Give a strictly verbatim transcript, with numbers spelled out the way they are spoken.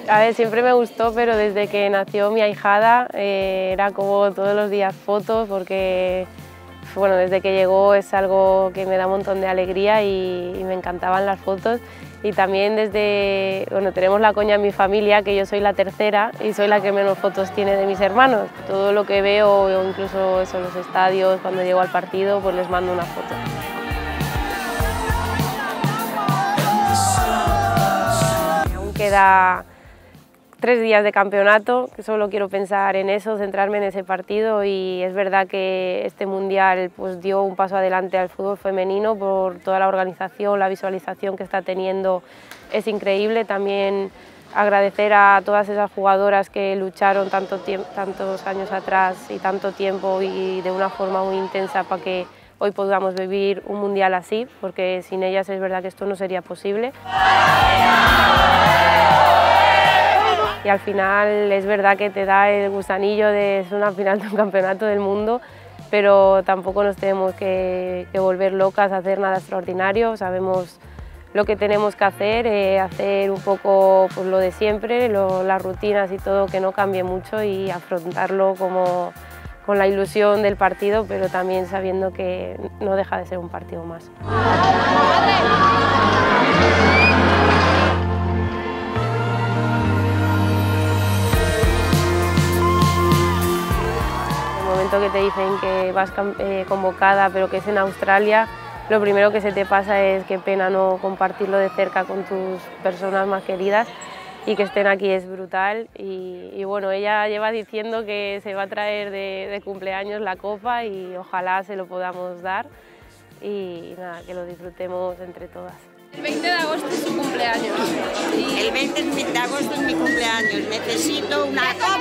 A ver, siempre me gustó, pero desde que nació mi ahijada eh, era como todos los días fotos, porque bueno, desde que llegó es algo que me da un montón de alegría y, y me encantaban las fotos. Y también desde, bueno, tenemos la coña en mi familia, que yo soy la tercera y soy la que menos fotos tiene de mis hermanos. Todo lo que veo, o incluso eso, los estadios, cuando llego al partido, pues les mando una foto. Aún queda tres días de campeonato, que solo quiero pensar en eso, centrarme en ese partido, y es verdad que este mundial pues dio un paso adelante al fútbol femenino por toda la organización, la visualización que está teniendo es increíble. También agradecer a todas esas jugadoras que lucharon tanto tantos años atrás y tanto tiempo y de una forma muy intensa para que hoy podamos vivir un mundial así, porque sin ellas es verdad que esto no sería posible. Y al final es verdad que te da el gusanillo de ser una final de un campeonato del mundo, pero tampoco nos tenemos que, que volver locas a hacer nada extraordinario. Sabemos lo que tenemos que hacer, eh, hacer un poco pues, lo de siempre, lo, las rutinas y todo, que no cambie mucho, y afrontarlo como, con la ilusión del partido, pero también sabiendo que no deja de ser un partido más. Que te dicen que vas eh, convocada, pero que es en Australia, lo primero que se te pasa es qué pena no compartirlo de cerca con tus personas más queridas, y que estén aquí es brutal. Y, y bueno, ella lleva diciendo que se va a traer de, de cumpleaños la copa y ojalá se lo podamos dar, y nada, que lo disfrutemos entre todas. El veinte de agosto es su cumpleaños. El veinte de agosto es mi cumpleaños, necesito una copa.